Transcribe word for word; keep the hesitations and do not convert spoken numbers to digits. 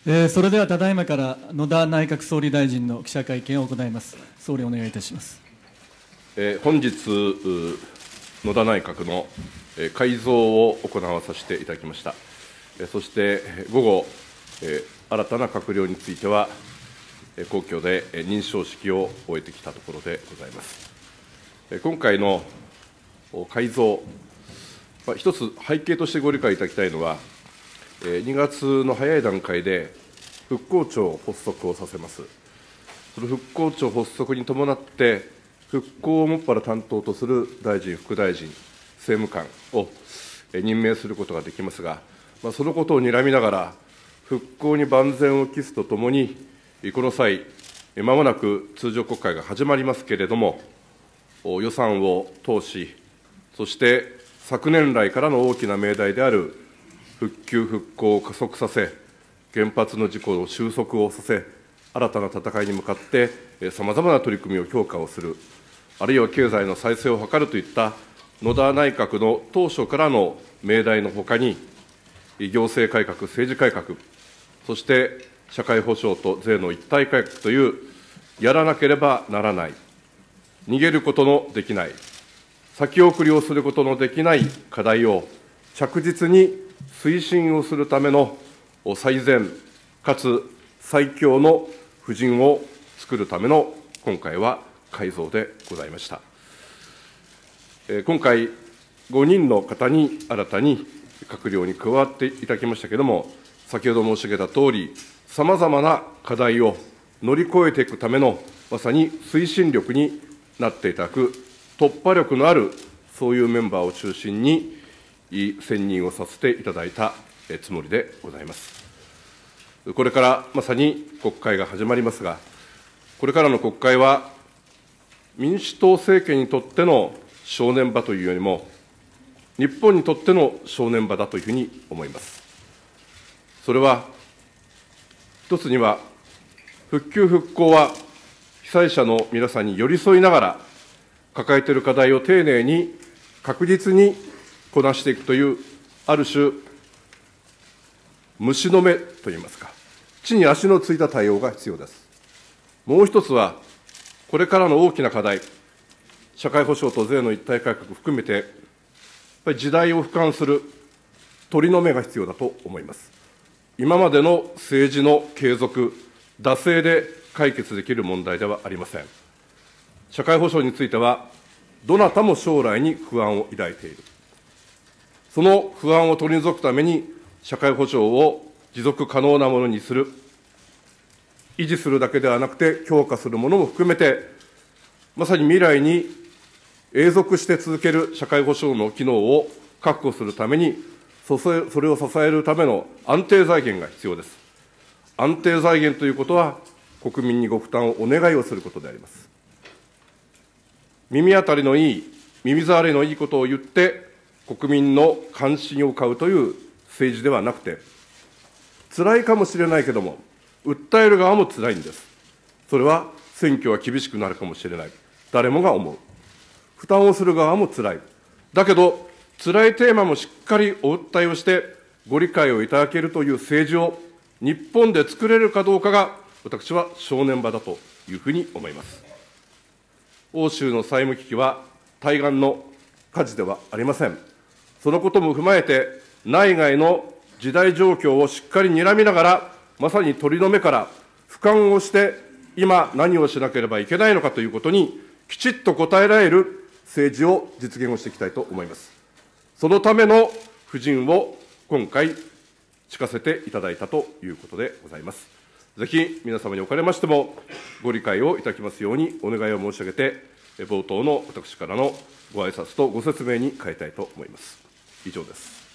えー、それではただいまから野田内閣総理大臣の記者会見を行います。総理、お願いいたします。 えー、本日、野田内閣の改造を行わさせていただきました。そして午後、新たな閣僚については、皇居で認証式を終えてきたところでございます。今回の改造、一つ背景としてご理解いただきたいのは、にがつの早い段階で復興庁発足をさせます。その復興庁発足に伴って、復興をもっぱら担当とする大臣、副大臣、政務官を任命することができますが、そのことをにらみながら、復興に万全を期すとともに、この際、まもなく通常国会が始まりますけれども、予算を通し、そして昨年来からの大きな命題である復旧・復興を加速させ、原発の事故の収束をさせ、新たな戦いに向かってさまざまな取り組みを強化をする、あるいは経済の再生を図るといった野田内閣の当初からの命題のほかに、行政改革、政治改革、そして社会保障と税の一体改革という、やらなければならない、逃げることのできない、先送りをすることのできない課題を着実に推進をするための最善かつ最強の布陣を作るための今回は改造でございました。今回、ごにんの方に新たに閣僚に加わっていただきましたけれども、先ほど申し上げたとおり、さまざまな課題を乗り越えていくための、まさに推進力になっていただく、突破力のある、そういうメンバーを中心に、選任をさせていただいたつもりでございます。これからまさに国会が始まりますが、これからの国会は、民主党政権にとっての正念場というよりも、日本にとっての正念場だというふうに思います。それは、一つには、復旧・復興は、被災者の皆さんに寄り添いながら、抱えている課題を丁寧に、確実にこなしていくという、ある種、虫の目といいますか、地に足のついた対応が必要です。もう一つは、これからの大きな課題、社会保障と税の一体改革含めて、やっぱり時代を俯瞰する鳥の目が必要だと思います。今までの政治の継続、惰性で解決できる問題ではありません。社会保障については、どなたも将来に不安を抱いている。その不安を取り除くために、社会保障を持続可能なものにする、維持するだけではなくて、強化するものも含めて、まさに未来に永続して続ける社会保障の機能を確保するために、それを支えるための安定財源が必要です。安定財源ということは、国民にご負担をお願いをすることであります。耳当たりのいい、耳障りのいいことを言って、国民の関心を買うという政治ではなくて、辛いかもしれないけども、訴える側も辛いんです。それは選挙は厳しくなるかもしれない。誰もが思う。負担をする側も辛い。だけど、辛いテーマもしっかりお訴えをして、ご理解をいただけるという政治を日本で作れるかどうかが、私は正念場だというふうに思います。欧州の債務危機は対岸の火事ではありません。そのことも踏まえて、内外の時代状況をしっかり睨みながら、まさに鳥の目から俯瞰をして、今何をしなければいけないのかということに、きちっと答えられる政治を実現をしていきたいと思います。そのための布陣を今回、敷かせていただいたということでございます。ぜひ皆様におかれましても、ご理解をいただきますようにお願いを申し上げて、冒頭の私からのご挨拶とご説明に変えたいと思います。以上です。